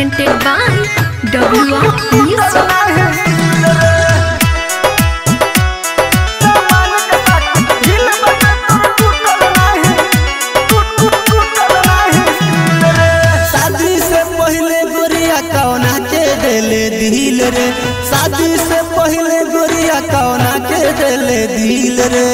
presented by WR Music. दिल रे शादी से पहले गोरिया कौना के दिले दिल रे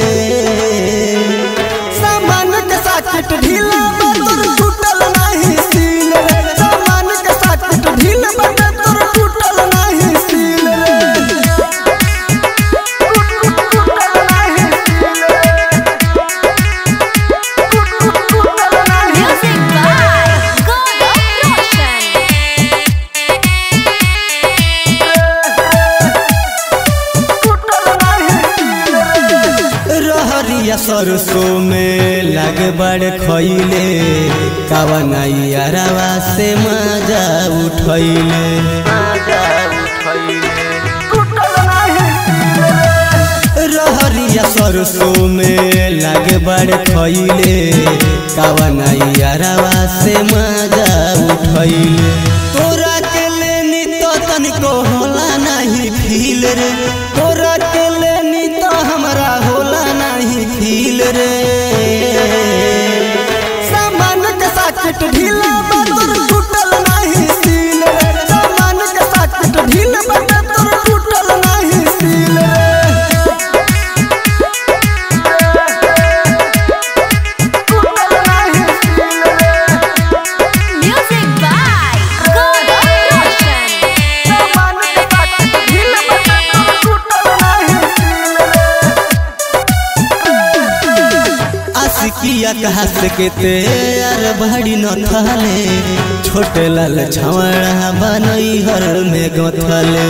सामान के साथ ढीला तोर टूटल नहीं सील रे सामान के साथ ढीला तोर टूटल नहीं सील रे सरसों में लग बड़ खैले कवनैया रवा से मजा उठैले रहरिया सरसों में लग बड़ खैले कवनैया रवा से मजा उठैले तोरा के लेनी तो तनिको होला नहीं फील रे तोरा के लेनी तो हमरा होला नहीं फील रे सामान के साथ ढीला तोर टूटल नहीं सील रे सामान के साथ ढीला तोर टूटल नहीं सील रे किया कहा के तेर बड़ी न थले छोटे लाल छवड़ा बनई हर में गथले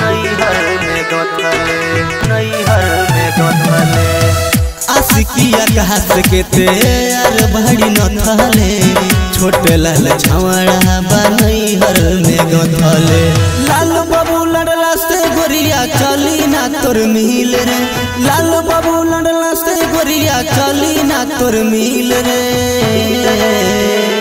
आशिकिया कहा के तेर बड़ी न थले छोटे लाल छवड़ा बनई हर में गथले लाल बाबू लड़ला से गोरिया चली ना तोर मिल रे लाल बाबू लड़ला से गोरिया चली ना तोर मिल रे